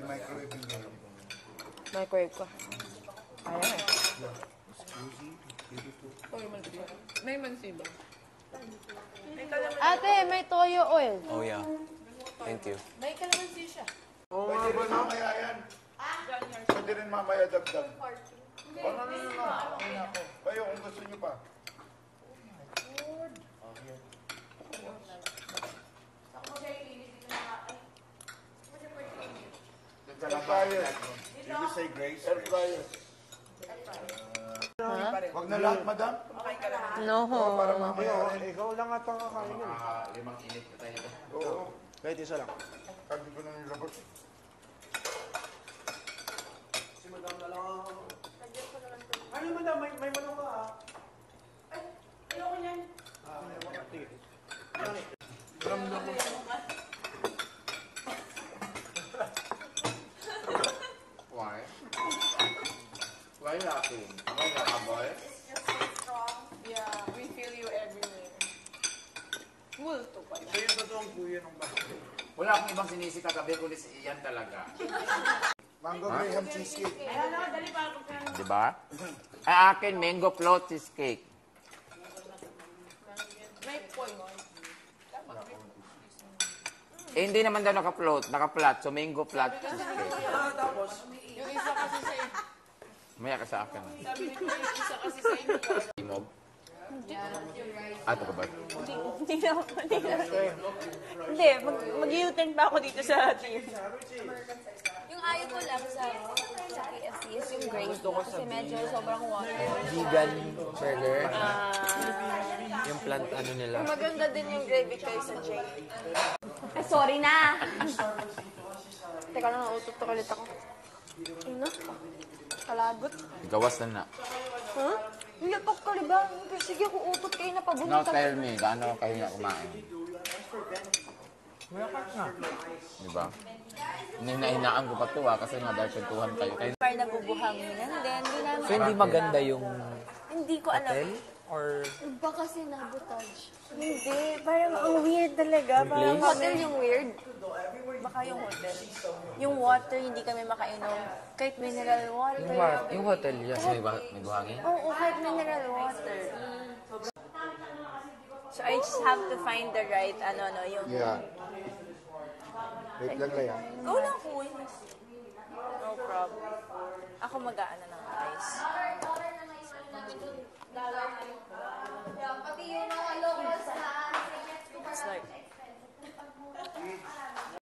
microwave yung gano'n. Microwave ko. Ayan. May mansiba. Ate, may toyo oil. Oh, yeah. Thank you. May kalamansi siya. Pwede rin mamaya yan. Pwede rin mamaya dagdag. No. Kayo kung gusto nyo pa. Air fryer. Did you say grace? Air fryer. Wag na lahat, madam. No. Para mamaya rin. Ikaw lang at ang kakain yun. 5 init na tayo. Oo. Kahit isa lang. Kagi ko na nilabot. Si madam na lang ako. Ano madam, may manok ka ah. Ay, ayoko yan. Sige. Why? Why laughing? Why not, boy? Yeah, we feel you everywhere. Multo pala. So yung totoong kuya ng bahay. Wala akong ibang sinisi kagabi kundi si Ian talaga. Mango Graham cheesecake. Diba? Ay akin, mango float cheesecake. May point. Eh, hindi naman daw naka-float, naka-flat. So, mango flat cheesecake. Tapos, Yung isa kasi sa inyo. Maya ka sa akin. Sabi ko yung isa kasi sa inyo. Timog? Ato ka ba? Hindi na. Hindi, mag-U-turn pa ako dito sa team. Yung ayaw ko lang sa KFC is yung gravy. Kasi medyo sobrang water. Vegan burger. Yung plant ano nila. Maganda din yung gravy kayo sa Jay. Ay, sorry na! Teka lang, nautot ulit ako. Ano? Kalagot. Gawas na na. Ha? Iyatok ka, diba? Sige, kung utot kayo na No, pabunod ka. tell me, gaano kayo na kumain? Diba? Hinahinaan ko pa to kasi nga dahil kwentuhan kayo. Par nabubuhanginan din. Hindi namin. So, hindi maganda yung Hindi ko alam. hotel? Or Iba kasi nabotage. Hindi, parang ang weird talaga. Parang place? hotel yung weird. Baka yung hotel. Yung water, hindi kami makainom. Kahit mineral water. yung hotel yan? May buhangin? Oo, kahit mineral water. So I just have to find the right, yung... Yeah. Wait lang lang yan. Go lang, Kuy. No problem. Ako mag-aano ng ice. Pati yung mga locals na It's like...